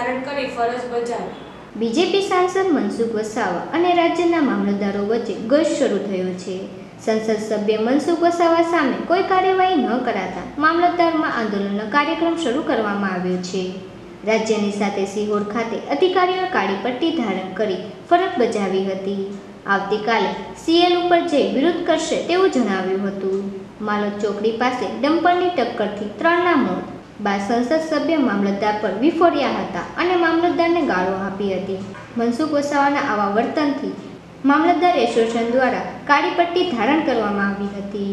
धारण करी फरज बजावी। बीजेपी सांसद मनसुख वसावा અને રાજ્યના મામલતદારો વચ્ચે ગશ શરૂ થયો છે। સંસદ સભ્ય મનસુખ વસાવા સામે કોઈ કાર્યવાહી ન કરાતા મામલતદારમાં આંદોલનનો કાર્યક્રમ શરૂ કરવામાં આવ્યો છે। રાજ્યની સાથે સિહોર ખાતે અધિકારીઓ કાળી પટ્ટી ધારણ કરી ફરજ બજાવી હતી। આવતીકાલે સીએલ ઉપર જઈ વિરોધ કરશે તેવું જણાવ્યું હતું। માલોદ ચોકડી પાસે ડમ્પરની ટક્કરથી 3ના મોત બાદ સંસદ સભ્ય મામલતદાર પર વિફોર્યા હતા અને મામલતદારને ગાળો આપી હતી। મનસુખ વસાવાના આવા વર્તનથી મામલતદાર એસોસિએશન દ્વારા કાળી પટ્ટી ધારણ કરવામાં આવી હતી।